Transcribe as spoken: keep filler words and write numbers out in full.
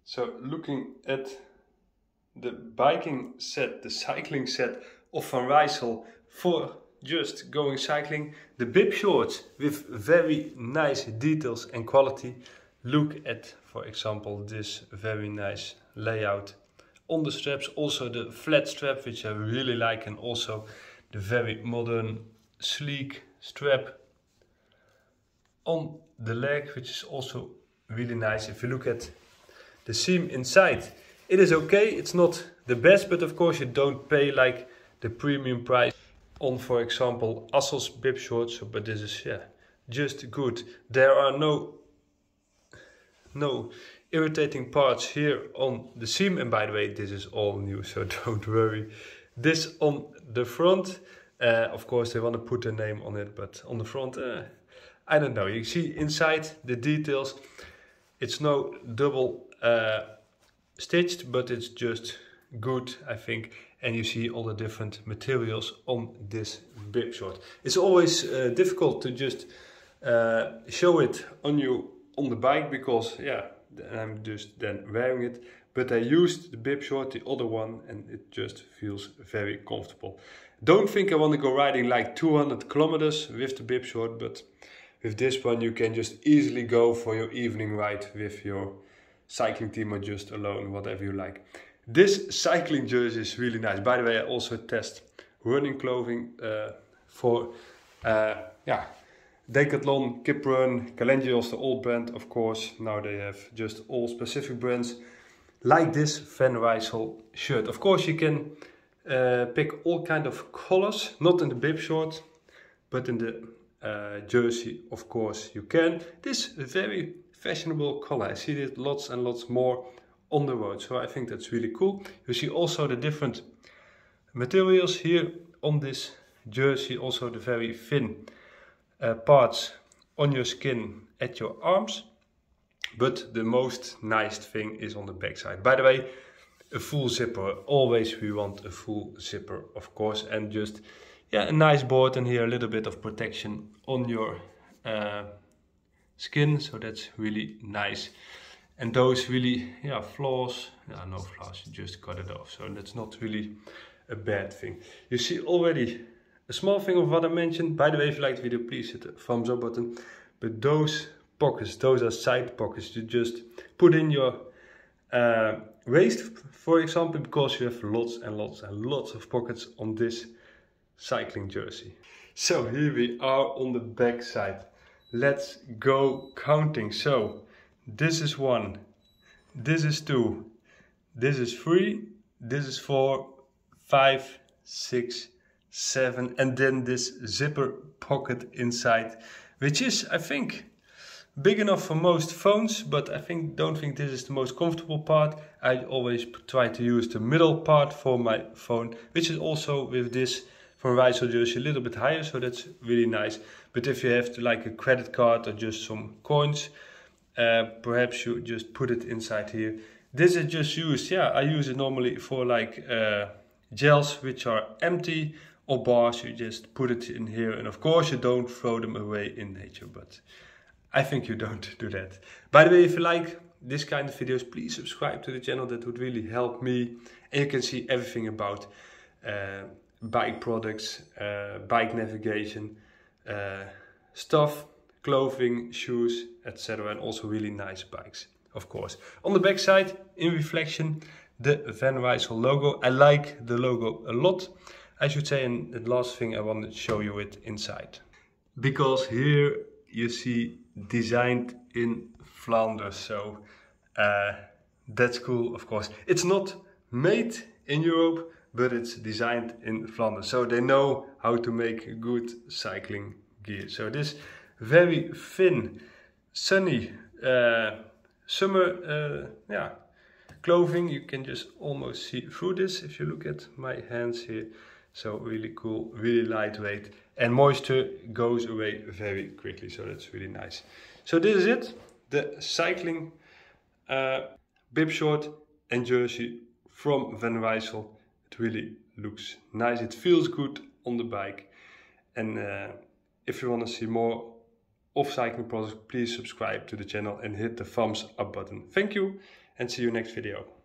So looking at the biking set, the cycling set of Van Rijssel for just going cycling. The bib shorts with very nice details and quality. Look at, for example, this very nice layout on the straps. Also the flat strap, which I really like, and also the very modern sleek strap on the leg, which is also really nice. If you look at the seam inside, it is okay. It's not the best, but of course you don't pay like the premium price on, for example, Assels bib shorts. But this is, yeah, just good. There are no no irritating parts here on the seam, and by the way, this is all new, so don't worry. This on the front, uh, of course they want to put a name on it, but on the front, uh, I don't know. You see inside the details. It's no double uh, stitched, but it's just good, I think. And you see all the different materials on this bib short. It's always uh, difficult to just uh, show it on you on the bike, because yeah, I'm just then wearing it. But I used the bib short, the other one, and it just feels very comfortable. Don't think I want to go riding like two hundred kilometers with the bib short, but with this one you can just easily go for your evening ride with your cycling team or just alone, whatever you like. This cycling jersey is really nice. By the way, I also test running clothing uh, for uh, yeah, Decathlon, Kiprun, Calendios, the old brand, of course. Now they have just all specific brands, like this Van Rijssel shirt. Of course, you can uh, pick all kind of colors, not in the bib short, but in the uh, jersey, of course, you can. This very fashionable color. I see it lots and lots more on the road, so I think that's really cool. You see also the different materials here on this jersey, also the very thin uh, parts on your skin at your arms. But the most nice thing is on the back side. By the way, a full zipper. Always we want a full zipper, of course, and just yeah, a nice board, and here a little bit of protection on your uh, skin, so that's really nice. And those really, yeah, flaws, yeah, no flaws, you just cut it off, so that's not really a bad thing. You see already a small thing of what I mentioned. By the way, if you like the video, please hit the thumbs up button. But those pockets, those are side pockets. You just put in your uh, waist, for example, because you have lots and lots and lots of pockets on this cycling jersey. So here we are on the back side. Let's go counting. So this is one, this is two, this is three, this is four, five, six, seven, and then this zipper pocket inside, which is, I think, big enough for most phones, but I think don't think this is the most comfortable part. I always try to use the middle part for my phone, which is also with this Van Rijssel jersey a little bit higher, so that's really nice. But if you have to, like a credit card or just some coins, uh, perhaps you just put it inside here. This is just used, yeah, I use it normally for like uh, gels which are empty, or bars. You just put it in here, and of course you don't throw them away in nature, but I think you don't do that. By the way, if you like this kind of videos, please subscribe to the channel. That would really help me. And you can see everything about uh, bike products, uh, bike navigation, uh, stuff, clothing, shoes, et cetera. And also really nice bikes, of course. On the back side, in reflection, the Van Rijssel logo. I like the logo a lot, I should say. And the last thing I want to show you it inside, because here you see designed in Flanders, so uh, that's cool, of course. It's not made in Europe, but it's designed in Flanders, so they know how to make good cycling gear. So this very thin, sunny uh, summer uh, yeah, clothing, you can just almost see through this if you look at my hands here. So really cool, really lightweight, and moisture goes away very quickly, so that's really nice. So this is it, the cycling uh, bib short and jersey from Van Rijssel. It really looks nice, it feels good on the bike. And uh, if you want to see more of cycling products, please subscribe to the channel and hit the thumbs up button. Thank you and see you next video.